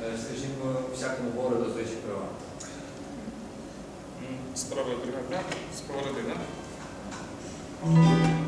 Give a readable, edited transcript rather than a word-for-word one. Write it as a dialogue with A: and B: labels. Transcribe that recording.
A: скажімо, всякому городу чи права?
B: Справа друга, справа родина.